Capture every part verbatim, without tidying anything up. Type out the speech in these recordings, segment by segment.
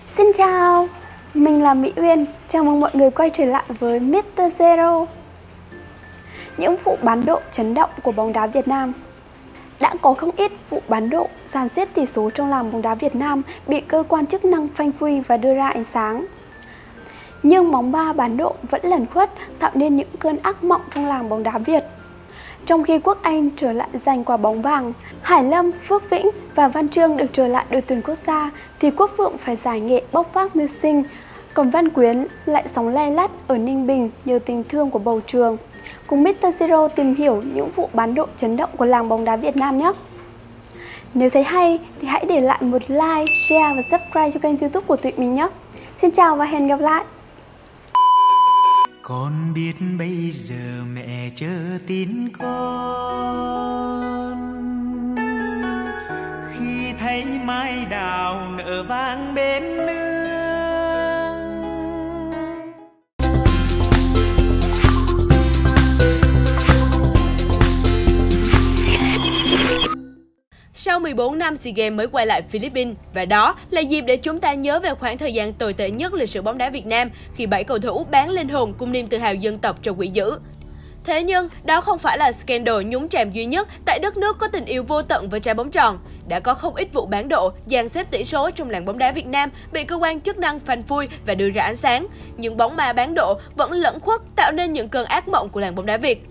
Xin chào, mình là Mỹ Uyên, chào mừng mọi người quay trở lại với mít tơ Zero. Những vụ bán độ chấn động của bóng đá Việt Nam. Đã có không ít vụ bán độ, dàn xếp tỷ số trong làng bóng đá Việt Nam bị cơ quan chức năng phanh phui và đưa ra ánh sáng. Nhưng bóng ba bán độ vẫn lẩn khuất, tạo nên những cơn ác mộng trong làng bóng đá Việt. Trong khi Quốc Anh trở lại giành quả bóng vàng, Hải Lâm, Phước Vĩnh và Văn Chương được trở lại đội tuyển quốc gia, thì Quốc Phượng phải giải nghệ bốc vác mưu sinh, còn Văn Quyến lại sống lay lắt ở Ninh Bình nhờ tình thương của bầu trường. Cùng mít tơ Zero tìm hiểu những vụ bán độ chấn động của làng bóng đá Việt Nam nhé! Nếu thấy hay thì hãy để lại một like, share và subscribe cho kênh YouTube của tụi mình nhé! Xin chào và hẹn gặp lại! Con biết bây giờ mẹ chờ tin con, khi thấy mai đào nở vang bên nương. Sau mười bốn năm SEA Games mới quay lại Philippines, và đó là dịp để chúng ta nhớ về khoảng thời gian tồi tệ nhất lịch sử bóng đá Việt Nam khi bảy cầu thủ bán linh hồn cùng niềm tự hào dân tộc cho quỷ dữ. Thế nhưng, đó không phải là scandal nhúng chàm duy nhất tại đất nước có tình yêu vô tận với trái bóng tròn. Đã có không ít vụ bán độ, dàn xếp tỷ số trong làng bóng đá Việt Nam bị cơ quan chức năng phanh phui và đưa ra ánh sáng. Những bóng ma bán độ vẫn lẫn khuất, tạo nên những cơn ác mộng của làng bóng đá Việt.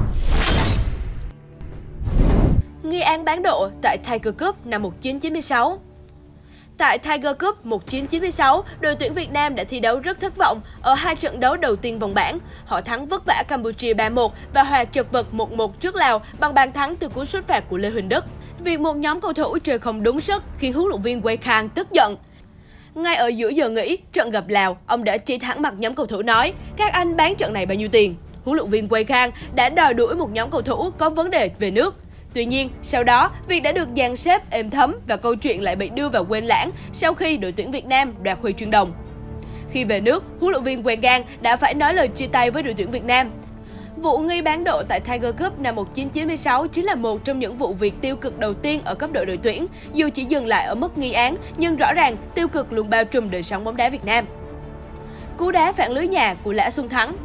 Nghi án bán độ tại Tiger Cup năm một nghìn chín trăm chín mươi sáu. Tại Tiger Cup một nghìn chín trăm chín mươi sáu, đội tuyển Việt Nam đã thi đấu rất thất vọng ở hai trận đấu đầu tiên vòng bảng. Họ thắng vất vả Campuchia ba một và hòa chật vật một một trước Lào bằng bàn thắng từ cú sút phạt của Lê Huỳnh Đức. Việc một nhóm cầu thủ chơi không đúng sức khiến huấn luyện viên Wei Khang tức giận. Ngay ở giữa giờ nghỉ, trận gặp Lào, ông đã chỉ thẳng mặt nhóm cầu thủ nói: "Các anh bán trận này bao nhiêu tiền?" Huấn luyện viên Wei Khang đã đòi đuổi một nhóm cầu thủ có vấn đề về nước. Tuy nhiên, sau đó, việc đã được dàn xếp êm thấm và câu chuyện lại bị đưa vào quên lãng sau khi đội tuyển Việt Nam đoạt huy chương đồng. Khi về nước, huấn luyện viên Wei Khang đã phải nói lời chia tay với đội tuyển Việt Nam. Vụ nghi bán độ tại Tiger Cup năm một nghìn chín trăm chín mươi sáu chính là một trong những vụ việc tiêu cực đầu tiên ở cấp độ đội tuyển. Dù chỉ dừng lại ở mức nghi án, nhưng rõ ràng tiêu cực luôn bao trùm đời sống bóng đá Việt Nam. Cú đá phản lưới nhà của Lã Xuân Thắng.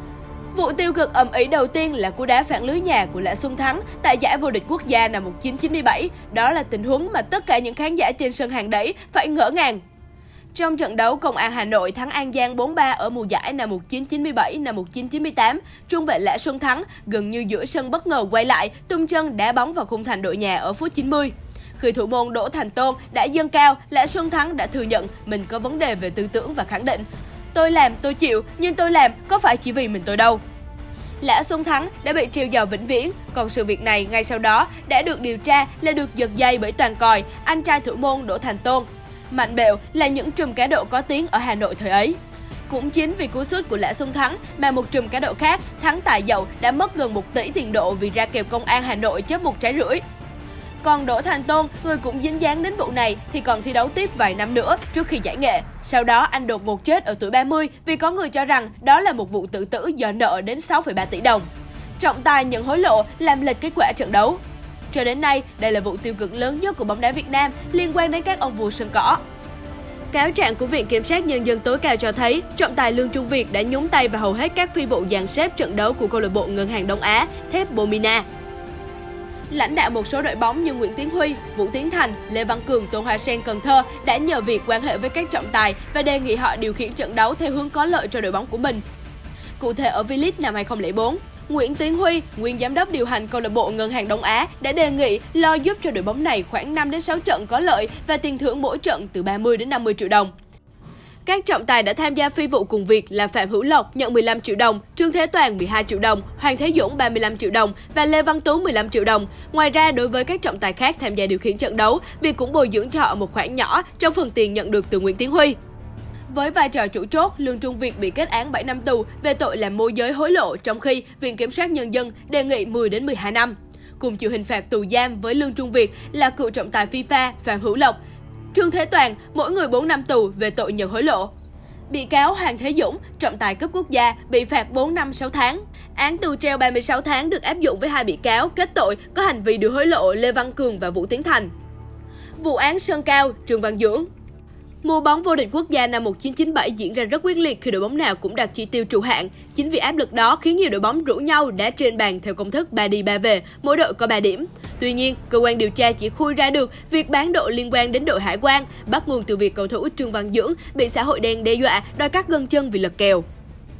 Vụ tiêu cực ầm ĩ đầu tiên là cú đá phản lưới nhà của Lã Xuân Thắng tại giải vô địch quốc gia năm một nghìn chín trăm chín mươi bảy. Đó là tình huống mà tất cả những khán giả trên sân hàng đẩy phải ngỡ ngàng. Trong trận đấu Công an Hà Nội thắng An Giang bốn ba ở mùa giải năm một nghìn chín trăm chín mươi bảy năm một nghìn chín trăm chín mươi tám, trung vệ Lã Xuân Thắng gần như giữa sân bất ngờ quay lại, tung chân đá bóng vào khung thành đội nhà ở phút chín mươi. Khi thủ môn Đỗ Thành Tôn đã dâng cao, Lã Xuân Thắng đã thừa nhận mình có vấn đề về tư tưởng và khẳng định: "Tôi làm, tôi chịu, nhưng tôi làm có phải chỉ vì mình tôi đâu." Lã Xuân Thắng đã bị treo giò vĩnh viễn, còn sự việc này ngay sau đó đã được điều tra là được giật dây bởi Toàn Còi, anh trai thủ môn Đỗ Thành Tôn. Mạnh bạo là những trùm cá độ có tiếng ở Hà Nội thời ấy. Cũng chính vì cú sút của Lã Xuân Thắng mà một trùm cá độ khác, Thắng Tài Dậu, đã mất gần một tỷ tiền độ vì ra kèo Công an Hà Nội chấp một trái rưỡi. Còn Đỗ Thành Tôn, người cũng dính dáng đến vụ này, thì còn thi đấu tiếp vài năm nữa trước khi giải nghệ. Sau đó anh đột ngột chết ở tuổi ba mươi vì có người cho rằng đó là một vụ tự tử do nợ đến sáu phẩy ba tỷ đồng. Trọng tài nhận hối lộ làm lệch kết quả trận đấu. Cho đến nay, đây là vụ tiêu cực lớn nhất của bóng đá Việt Nam liên quan đến các ông vua sân cỏ. Cáo trạng của Viện Kiểm sát Nhân dân tối cao cho thấy trọng tài Lương Trung Việt đã nhúng tay vào hầu hết các phi vụ dàn xếp trận đấu của câu lạc bộ Ngân hàng Đông Á, Thép Bomina. Lãnh đạo một số đội bóng như Nguyễn Tiến Huy, Vũ Tiến Thành, Lê Văn Cường, Tôn Hoa Sen, Cần Thơ đã nhờ việc quan hệ với các trọng tài và đề nghị họ điều khiển trận đấu theo hướng có lợi cho đội bóng của mình. Cụ thể ở V-League năm hai nghìn không trăm lẻ bốn, Nguyễn Tiến Huy, nguyên giám đốc điều hành câu lạc bộ Ngân hàng Đông Á, đã đề nghị lo giúp cho đội bóng này khoảng năm đến sáu trận có lợi và tiền thưởng mỗi trận từ ba mươi đến năm mươi triệu đồng. Các trọng tài đã tham gia phi vụ cùng việc là Phạm Hữu Lộc nhận mười lăm triệu đồng, Trương Thế Toàn mười hai triệu đồng, Hoàng Thế Dũng ba mươi lăm triệu đồng và Lê Văn Tú mười lăm triệu đồng. Ngoài ra, đối với các trọng tài khác tham gia điều khiển trận đấu, Việt cũng bồi dưỡng cho họ một khoản nhỏ trong phần tiền nhận được từ Nguyễn Tiến Huy. Với vai trò chủ chốt, Lương Trung Việt bị kết án bảy năm tù về tội làm môi giới hối lộ, trong khi Viện Kiểm sát Nhân dân đề nghị mười đến mười hai năm. Cùng chịu hình phạt tù giam với Lương Trung Việt là cựu trọng tài FIFA Phạm Hữu Lộc, Trương Thế Toàn, mỗi người bốn năm tù về tội nhận hối lộ. Bị cáo Hoàng Thế Dũng, trọng tài cấp quốc gia, bị phạt bốn năm sáu tháng. Án tù treo ba mươi sáu tháng được áp dụng với hai bị cáo kết tội có hành vi đưa hối lộ Lê Văn Cường và Vũ Tiến Thành. Vụ án Sơn Cao, Trương Văn Dưỡng. Mùa bóng vô địch quốc gia năm một nghìn chín trăm chín mươi bảy diễn ra rất quyết liệt khi đội bóng nào cũng đặt chỉ tiêu trụ hạng. Chính vì áp lực đó khiến nhiều đội bóng rủ nhau đá trên bàn theo công thức ba đi ba về, mỗi đội có ba điểm. Tuy nhiên, cơ quan điều tra chỉ khui ra được việc bán độ liên quan đến đội Hải Quan, bắt nguồn từ việc cầu thủ Trương Văn Dưỡng bị xã hội đen đe dọa đòi cắt gân chân vì lật kèo.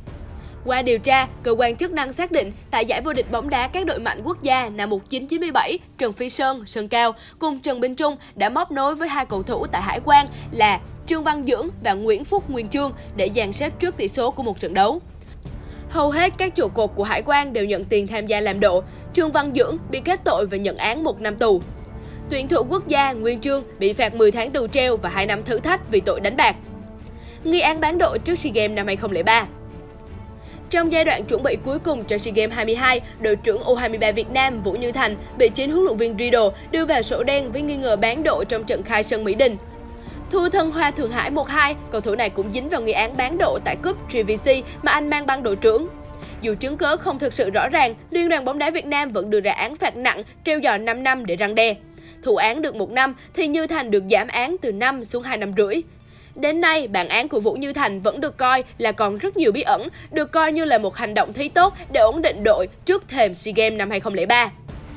Qua điều tra, cơ quan chức năng xác định tại giải vô địch bóng đá các đội mạnh quốc gia năm một nghìn chín trăm chín mươi bảy, Trần Phi Sơn, Sơn Cao cùng Trần Minh Trung đã móc nối với hai cầu thủ tại Hải Quan là Trương Văn Dưỡng và Nguyễn Phúc Nguyên Chương để dàn xếp trước tỷ số của một trận đấu. Hầu hết các trụ cột của Hải Quan đều nhận tiền tham gia làm độ. Trương Văn Dưỡng bị kết tội và nhận án một năm tù. Tuyển thủ quốc gia Nguyên Chương bị phạt mười tháng tù treo và hai năm thử thách vì tội đánh bạc. Nghi án bán độ trước SEA Games năm hai không không ba. Trong giai đoạn chuẩn bị cuối cùng cho SEA Games hai mươi hai, đội trưởng U hai mươi ba Việt Nam Vũ Như Thành bị chính huấn luyện viên Riddle đưa vào sổ đen với nghi ngờ bán độ trong trận khai sân Mỹ Đình. Thua Thân Hoa Thượng Hải một hai, cầu thủ này cũng dính vào nghi án bán độ tại cúp giê vê xê mà anh mang băng đội trưởng. Dù chứng cớ không thực sự rõ ràng, Liên đoàn bóng đá Việt Nam vẫn đưa ra án phạt nặng, treo giò năm năm để răn đe. Thụ án được một năm thì Như Thành được giảm án từ năm xuống hai năm rưỡi. Đến nay, bản án của Vũ Như Thành vẫn được coi là còn rất nhiều bí ẩn, được coi như là một hành động thấy tốt để ổn định đội trước thềm SEA Games năm hai không không ba.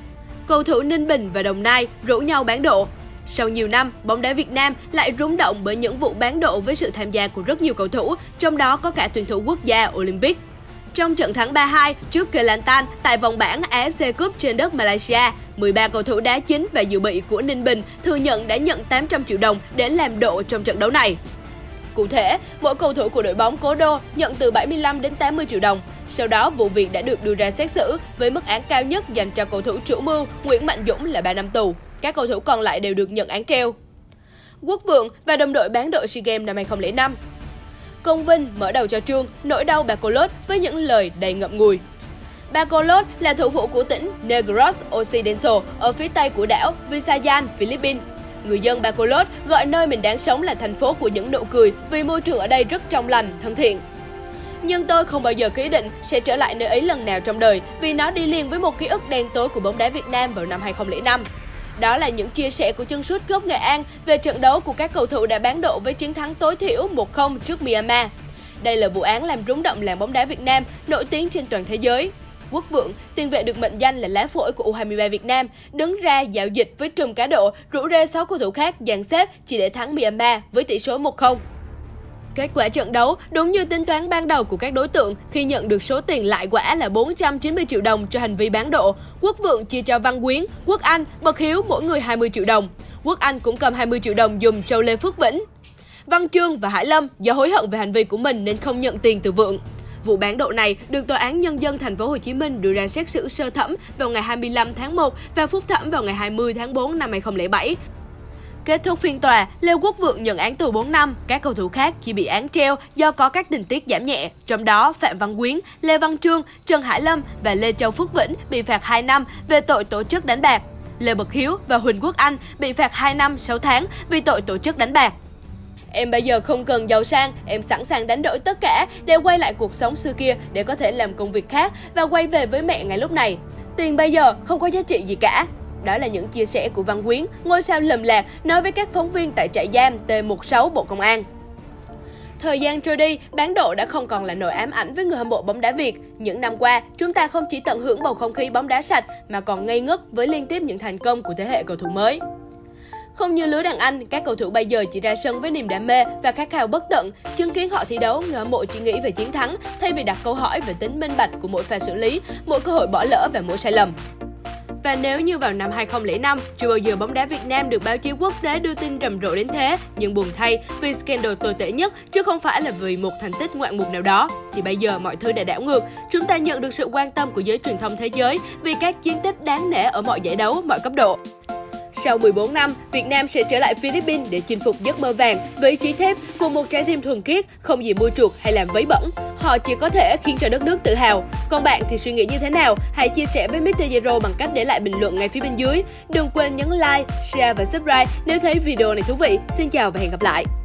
Cầu thủ Ninh Bình và Đồng Nai rủ nhau bán độ. Sau nhiều năm, bóng đá Việt Nam lại rúng động bởi những vụ bán độ với sự tham gia của rất nhiều cầu thủ, trong đó có cả tuyển thủ quốc gia Olympic. Trong trận thắng ba hai trước Kelantan tại vòng bảng a ép xê Cup trên đất Malaysia, mười ba cầu thủ đá chính và dự bị của Ninh Bình thừa nhận đã nhận tám trăm triệu đồng để làm độ trong trận đấu này. Cụ thể, mỗi cầu thủ của đội bóng Cố Đô nhận từ bảy mươi lăm đến tám mươi triệu đồng. Sau đó, vụ việc đã được đưa ra xét xử với mức án cao nhất dành cho cầu thủ chủ mưu Nguyễn Mạnh Dũng là ba năm tù. Các cầu thủ còn lại đều được nhận án treo. Quốc Vượng và đồng đội bán độ SEA Games năm hai không không năm. Công Vinh mở đầu cho chương nỗi đau Bacolod với những lời đầy ngậm ngùi. Bacolod là thủ phủ của tỉnh Negros Occidental ở phía tây của đảo Visayan, Philippines. Người dân Bacolod gọi nơi mình đang sống là thành phố của những nụ cười vì môi trường ở đây rất trong lành, thân thiện. Nhưng tôi không bao giờ có ý định sẽ trở lại nơi ấy lần nào trong đời vì nó đi liền với một ký ức đen tối của bóng đá Việt Nam vào năm hai không không năm. Đó là những chia sẻ của chân sút gốc Nghệ An về trận đấu của các cầu thủ đã bán độ với chiến thắng tối thiểu một không trước Myanmar. Đây là vụ án làm rúng động làng bóng đá Việt Nam, nổi tiếng trên toàn thế giới. Quốc Vượng, tiền vệ được mệnh danh là lá phổi của U hai mươi ba Việt Nam, đứng ra giao dịch với trùm cá độ, rủ rê sáu cầu thủ khác dàn xếp chỉ để thắng Myanmar với tỷ số một không. Kết quả trận đấu đúng như tính toán ban đầu của các đối tượng khi nhận được số tiền lại quả là bốn trăm chín mươi triệu đồng cho hành vi bán độ. Quốc Vượng chia cho Văn Quyến, Quốc Anh, Bật Hiếu mỗi người hai mươi triệu đồng. Quốc Anh cũng cầm hai mươi triệu đồng dùng cho Lê Phước Vĩnh. Văn Trương và Hải Lâm do hối hận về hành vi của mình nên không nhận tiền từ Vượng. Vụ bán độ này được Tòa án Nhân dân Thành phố Hồ Chí Minh đưa ra xét xử sơ thẩm vào ngày hai mươi lăm tháng một và phúc thẩm vào ngày hai mươi tháng tư năm hai không không bảy. Kết thúc phiên tòa, Lê Quốc Vượng nhận án tù bốn năm, các cầu thủ khác chỉ bị án treo do có các tình tiết giảm nhẹ, trong đó Phạm Văn Quyến, Lê Văn Trương, Trần Hải Lâm và Lê Châu Phước Vĩnh bị phạt hai năm về tội tổ chức đánh bạc. Lê Bật Hiếu và Huỳnh Quốc Anh bị phạt hai năm sáu tháng vì tội tổ chức đánh bạc. Em bây giờ không cần giàu sang, em sẵn sàng đánh đổi tất cả để quay lại cuộc sống xưa kia để có thể làm công việc khác và quay về với mẹ ngay lúc này. Tiền bây giờ không có giá trị gì cả. Đó là những chia sẻ của Văn Quyến, ngôi sao lầm lạc, nói với các phóng viên tại trại giam T mười sáu Bộ Công an. Thời gian trôi đi, bán độ đã không còn là nỗi ám ảnh với người hâm mộ bóng đá Việt. Những năm qua, chúng ta không chỉ tận hưởng bầu không khí bóng đá sạch mà còn ngây ngất với liên tiếp những thành công của thế hệ cầu thủ mới. Không như lứa đàn anh, các cầu thủ bây giờ chỉ ra sân với niềm đam mê và khát khao bất tận. Chứng kiến họ thi đấu, người hâm mộ chỉ nghĩ về chiến thắng thay vì đặt câu hỏi về tính minh bạch của mỗi pha xử lý, mỗi cơ hội bỏ lỡ và mỗi sai lầm. Và nếu như vào năm hai không không năm, chưa bao giờ bóng đá Việt Nam được báo chí quốc tế đưa tin rầm rộ đến thế, nhưng buồn thay vì scandal tồi tệ nhất chứ không phải là vì một thành tích ngoạn mục nào đó, thì bây giờ mọi thứ đã đảo ngược. Chúng ta nhận được sự quan tâm của giới truyền thông thế giới vì các chiến tích đáng nể ở mọi giải đấu, mọi cấp độ. Sau mười bốn năm, Việt Nam sẽ trở lại Philippines để chinh phục giấc mơ vàng với ý chí thép cùng một trái tim thuần khiết, không gì mua chuộc hay làm vấy bẩn. Họ chỉ có thể khiến cho đất nước tự hào. Còn bạn thì suy nghĩ như thế nào? Hãy chia sẻ với mít tơ Zero bằng cách để lại bình luận ngay phía bên dưới. Đừng quên nhấn like, share và subscribe nếu thấy video này thú vị. Xin chào và hẹn gặp lại!